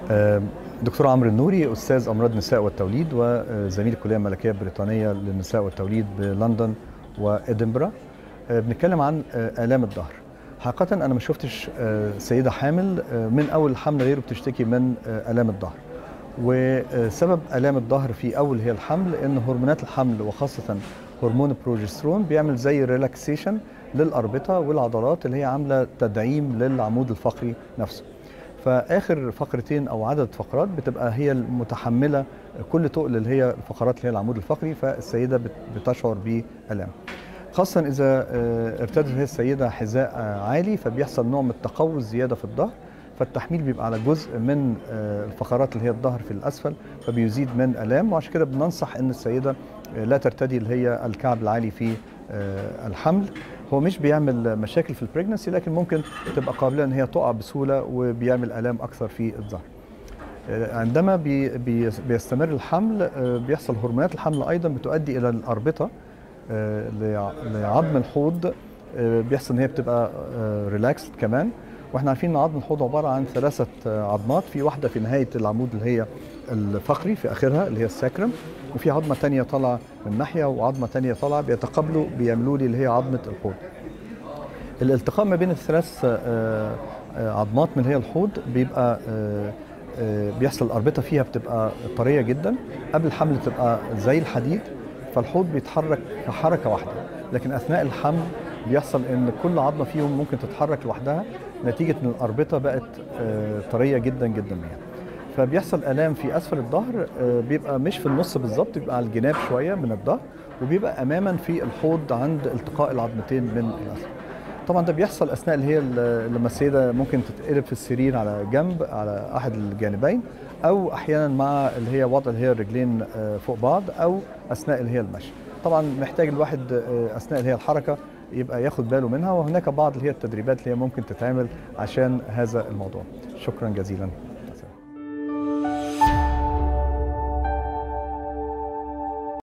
دكتور عمرو النوري، أستاذ أمراض النساء والتوليد وزميل الكلية الملكية البريطانية للنساء والتوليد بلندن وإدنبرا. بنتكلم عن آلام الظهر. حقيقة أنا ما شفتش سيدة حامل من أول الحمل غيره بتشتكي من آلام الظهر. وسبب آلام الظهر في أول هي الحمل، إن هرمونات الحمل وخاصة هرمون البروجسترون بيعمل زي ريلاكسيشن للأربطة والعضلات اللي هي عاملة تدعيم للعمود الفقري نفسه. فآخر فقرتين أو عدد فقرات بتبقى هي المتحملة كل تقل اللي هي الفقرات اللي هي العمود الفقري، فالسيدة بتشعر بآلام. خاصة إذا ارتدت هي السيدة حذاء عالي فبيحصل نوع من التقوس زيادة في الظهر، فالتحميل بيبقى على جزء من الفقرات اللي هي الظهر في الأسفل فبيزيد من آلام. وعشان كده بننصح إن السيدة لا ترتدي اللي هي الكعب العالي في الحمل. هو مش بيعمل مشاكل في البريجنسي، لكن ممكن تبقى قابلة ان هي تقع بسهولة وبيعمل آلام اكثر في الظهر. عندما بيستمر الحمل بيحصل هرمونات الحمل ايضا بتؤدي الى الأربطة لعظم الحوض، بيحصل ان هي بتبقى ريلاكسد كمان. واحنا عارفين ان عظم الحوض عبارة عن 3 عظمات، في واحدة في نهاية العمود اللي هي الفقري في اخرها اللي هي الساكرم، وفي عظمة تانية طالعة من ناحية وعظمة تانية طالعة بيتقابلوا بيعملوا لي اللي هي عظمة الحوض. الالتقاء ما بين ال3 عظمات من اللي هي الحوض بيبقى بيحصل الأربطة فيها بتبقى طرية جدا. قبل الحمل تبقى زي الحديد، فالحوض بيتحرك كحركة واحدة، لكن أثناء الحمل بيحصل إن كل عظمة فيهم ممكن تتحرك لوحدها نتيجة إن الأربطة بقت طرية جدا جدا يعني. فبيحصل آلام في أسفل الظهر، بيبقى مش في النص بالظبط، بيبقى على الجناب شوية من الظهر، وبيبقى أماما في الحوض عند التقاء العظمتين من الأسفل. طبعا ده بيحصل اثناء اللي هي لما السيده ممكن تتقلب في السرير على جنب على احد الجانبين، او احيانا مع اللي هي وضع اللي هي الرجلين فوق بعض، او اثناء اللي هي المشي. طبعا محتاج الواحد اثناء اللي هي الحركه يبقى ياخد باله منها، وهناك بعض اللي هي التدريبات اللي هي ممكن تتعمل عشان هذا الموضوع. شكرا جزيلا.